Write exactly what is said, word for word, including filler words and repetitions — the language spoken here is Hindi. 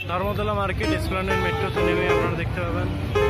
धर्मतला मार्केट एस्प्लेनेड मेट्रो से नेमे আপনারা দেখতে পাবেন।